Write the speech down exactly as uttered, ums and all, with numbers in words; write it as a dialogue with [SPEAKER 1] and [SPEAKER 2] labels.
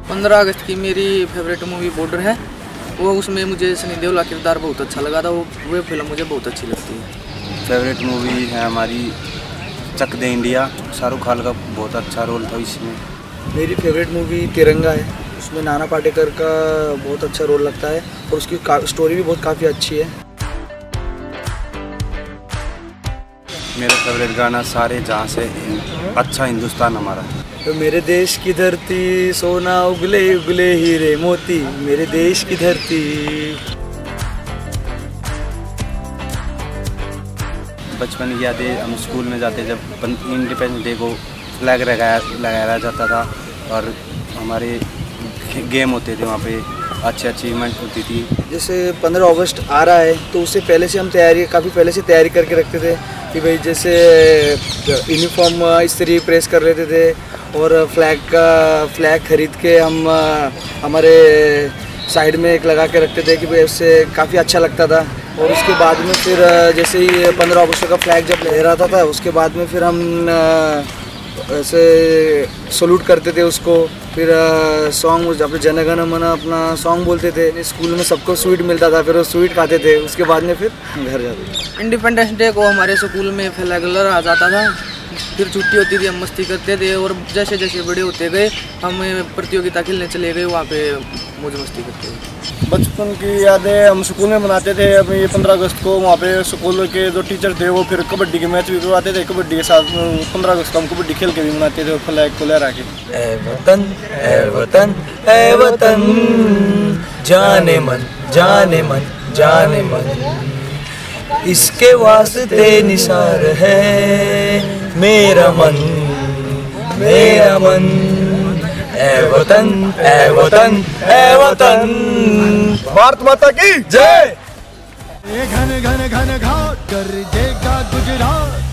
[SPEAKER 1] पंद्रह अगस्त की मेरी फेवरेट मूवी बॉर्डर है। वो उसमें मुझे सनी देओल का किरदार बहुत अच्छा लगा था। वो वो फिल्म मुझे बहुत अच्छी लगती है।
[SPEAKER 2] फेवरेट मूवी है हमारी चक दे इंडिया। शाहरुख खान का बहुत अच्छा रोल था इसमें।
[SPEAKER 3] मेरी फेवरेट मूवी तिरंगा है। उसमें नाना पाटेकर का बहुत अच्छा रोल लगता है और उसकी स्टोरी भी बहुत काफ़ी अच्छी है।
[SPEAKER 2] मेरा फेवरेट गाना सारे जहाँ से अच्छा हिंदुस्तान हमारा।
[SPEAKER 3] तो मेरे देश की धरती सोना उगले उगले हीरे मोती, मेरे देश की धरती।
[SPEAKER 2] बचपन की यादें, हम स्कूल में जाते जब इंडिपेंडेंस डे को फ्लैग लगाया लगाया जाता था और हमारे गेम होते थे, वहाँ पे अच्छी अचीवमेंट होती थी।
[SPEAKER 3] जैसे पंद्रह अगस्त आ रहा है तो उससे पहले से हम तैयारी काफ़ी पहले से तैयारी करके रखते थे कि भाई जैसे यूनिफॉर्म इस्त्री प्रेस कर लेते थे और फ्लैग का फ्लैग खरीद के हम हमारे साइड में एक लगा के रखते थे कि भाई उससे काफ़ी अच्छा लगता था। और उसके बाद में फिर जैसे ही पंद्रह अगस्त का फ्लैग जब लहराता था उसके बाद में फिर हम ऐसे सल्यूट करते थे उसको। फिर सॉन्ग अपने जनगण मन अपना सॉन्ग बोलते थे। स्कूल में सबको स्वीट मिलता था, फिर वो स्वीट खाते थे। उसके बाद में फिर घर जाते थे।
[SPEAKER 1] इंडिपेंडेंस डे को हमारे स्कूल में फ्लैग आ जाता था। फिर छुट्टी होती थी, हम मस्ती करते थे और जैसे जैसे बड़े होते गए हम प्रतियोगिता खेलने चले गए, वहाँ पे मौज मस्ती करते थे।
[SPEAKER 4] बचपन की यादें हम स्कूल में मनाते थे। अब ये पंद्रह अगस्त को वहाँ पे स्कूल के जो टीचर थे वो फिर कबड्डी के मैच भी करवाते थे। कबड्डी के साथ पंद्रह अगस्त को हम कबड्डी खेल के भी मनाते थे फ्लैग को लहरा के।
[SPEAKER 3] ऐ वतन ऐ वतन ऐ वतन, जाने मन जाने मन जाने मन, इसके वास्ते निसार है मेरा मन मेरा मन। ऐ वतन ऐ वतन ऐ वतन,
[SPEAKER 4] भारत माता की जय।
[SPEAKER 5] घन घन घन घाट कर देगा गुजरात।